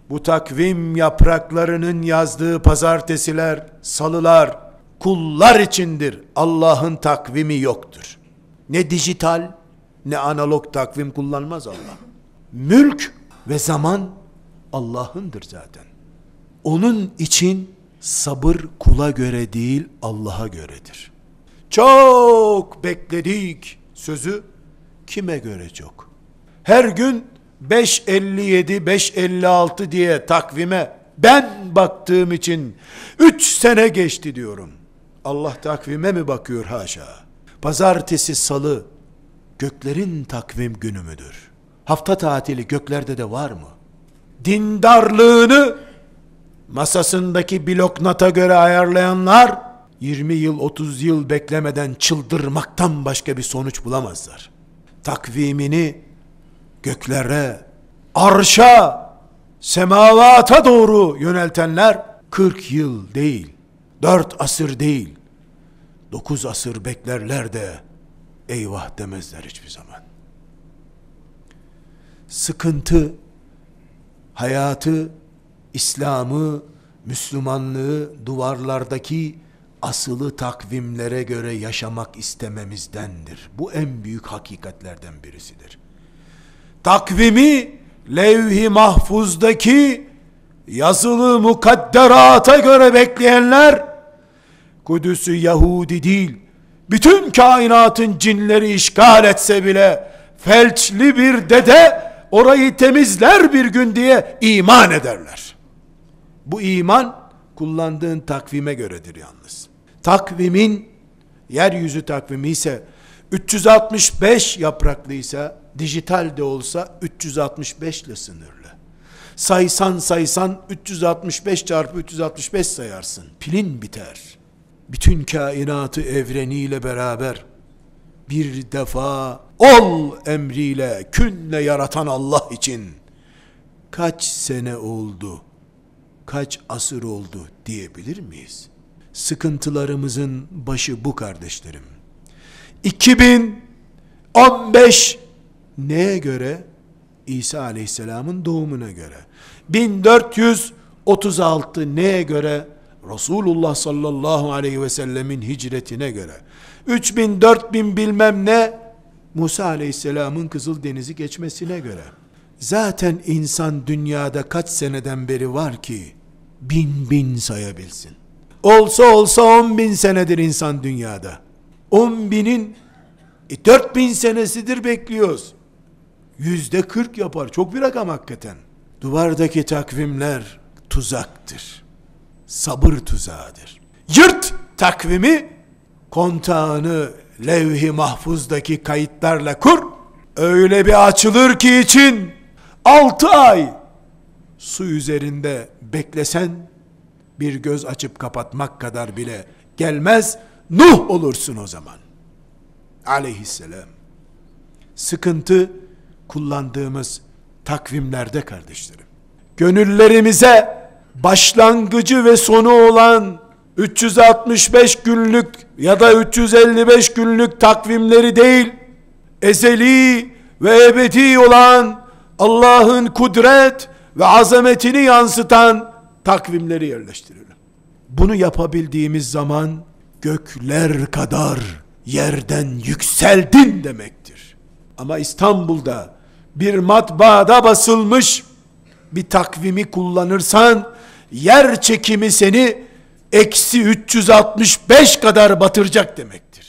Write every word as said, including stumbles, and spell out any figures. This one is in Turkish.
Bu takvim yapraklarının yazdığı pazartesiler, salılar kullar içindir. Allah'ın takvimi yoktur. Ne dijital ne analog takvim kullanmaz Allah. Mülk ve zaman Allah'ındır zaten. Onun için sabır kula göre değil Allah'a göredir. Çok bekledik sözü kime göre çok? Her gün beş elli yedi, beş elli altı diye takvime ben baktığım için üç sene geçti diyorum. Allah takvime mi bakıyor? Haşa. Pazartesi, salı göklerin takvim günü müdür? Hafta tatili göklerde de var mı? Dindarlığını masasındaki bloknota göre ayarlayanlar yirmi yıl, otuz yıl beklemeden çıldırmaktan başka bir sonuç bulamazlar. Takvimini göklere, arşa, semavata doğru yöneltenler kırk yıl değil, dört asır değil, dokuz asır beklerler de eyvah demezler hiçbir zaman. Sıkıntı, hayatı, İslam'ı, Müslümanlığı duvarlardaki asılı takvimlere göre yaşamak istememizdendir. Bu en büyük hakikatlerden birisidir. Takvimi levh-i mahfuzdaki yazılı mukadderata göre bekleyenler, Kudüs'ü Yahudi değil, bütün kainatın cinleri işgal etse bile felçli bir dede orayı temizler bir gün diye iman ederler. Bu iman kullandığın takvime göredir yalnız. Takvimin yeryüzü takvimi ise üç yüz altmış beş yapraklıysa, dijital de olsa üç yüz altmış beş ile sınırlı. Saysan saysan üç yüz altmış beş çarpı üç yüz altmış beş sayarsın. Pilin biter. Bütün kainatı evreniyle beraber bir defa ol emriyle künle yaratan Allah için kaç sene oldu, kaç asır oldu diyebilir miyiz? Sıkıntılarımızın başı bu kardeşlerim. iki bin on beş neye göre? İsa Aleyhisselam'ın doğumuna göre. bin dört yüz otuz altı neye göre? Resulullah sallallahu aleyhi ve sellemin hicretine göre. üç bin dört bin bilmem ne Musa Aleyhisselam'ın Kızıldeniz'i geçmesine göre. Zaten insan dünyada kaç seneden beri var ki bin bin sayabilsin. Olsa olsa on bin senedir insan dünyada. On binin e, dört bin senesidir bekliyoruz. Yüzde kırk yapar. Çok bir rakam hakikaten. Duvardaki takvimler tuzaktır. Sabır tuzağıdır. Yırt takvimi, kontağını levh-i mahfuzdaki kayıtlarla kur. Öyle bir açılır ki için altı ay su üzerinde beklesen bir göz açıp kapatmak kadar bile gelmez. Nuh olursun o zaman. Aleyhisselam. Sıkıntı kullandığımız takvimlerde kardeşlerim. Gönüllerimize başlangıcı ve sonu olan üç yüz altmış beş günlük ya da üç yüz elli beş günlük takvimleri değil, ezeli ve ebedi olan Allah'ın kudret ve azametini yansıtan takvimleri yerleştirelim. Bunu yapabildiğimiz zaman gökler kadar yerden yükseldin demektir. Ama İstanbul'da bir matbaada basılmış bir takvimi kullanırsan yer çekimi seni eksi üç yüz altmış beş kadar batıracak demektir.